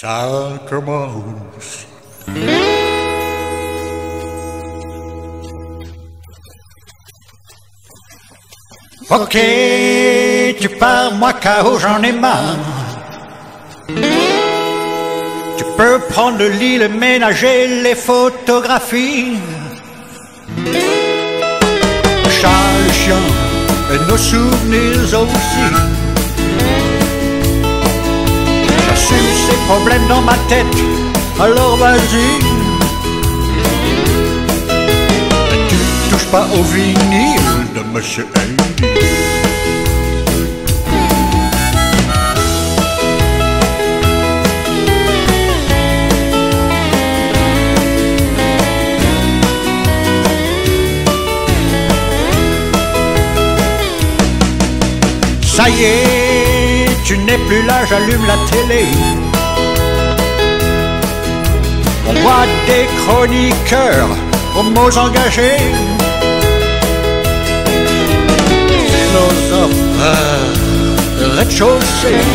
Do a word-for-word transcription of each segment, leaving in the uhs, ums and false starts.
Ça commence. Ok, tu pars, moi K O, j'en ai marre. Tu peux prendre le lit, le ménager, les photographies. Le chat, le chien, et nos souvenirs aussi. J'assume ces problèmes dans ma tête, alors vas-y. Et tu touches pas au vinyle de Monsieur Andy. Ça y est, tu n'es plus là, j'allume la télé. On voit des chroniqueurs aux mots engagés. Philosophes, euh, rez-de-chaussée.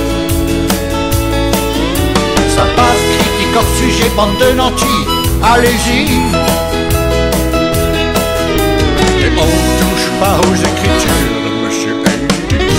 Ça passe, critique hors sujet, bande de nantis, allez-y. Et on touche pas aux écritures de Monsieur Andy.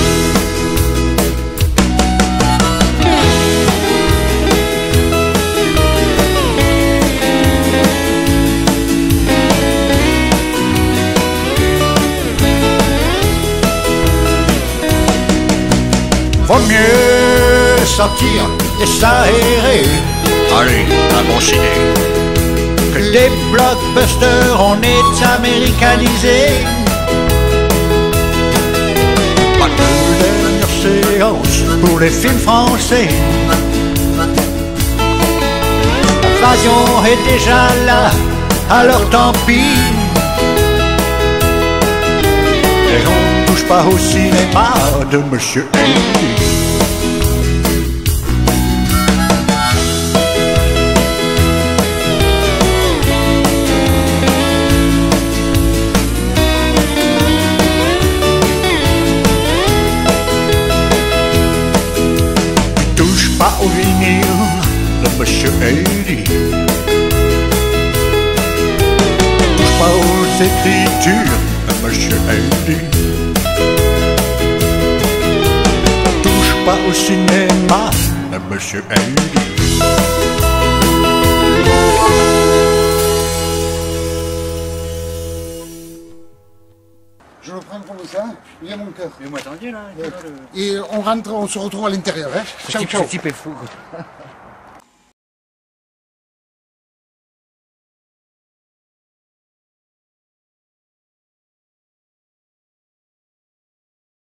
Vaut mieux sortir et s'aérer. Allez, un bon ciné. Que des blockbusters, on est américanisés. Pas de dernière séance pour les films français. L'invasion est déjà là, alors tant pis. Et on touche pas au cinéma de Monsieur Andy. Touche pas au vinyle de Monsieur Andy. Touche pas aux écritures de Monsieur Andy. Touche pas au cinéma de Monsieur Andy. Je le prends comme ça, il y a mon cœur. Mais vous m'attendiez là, Et on rentre, on se retrouve à l'intérieur. Hein. Ciao, ciao. Ce type est fou.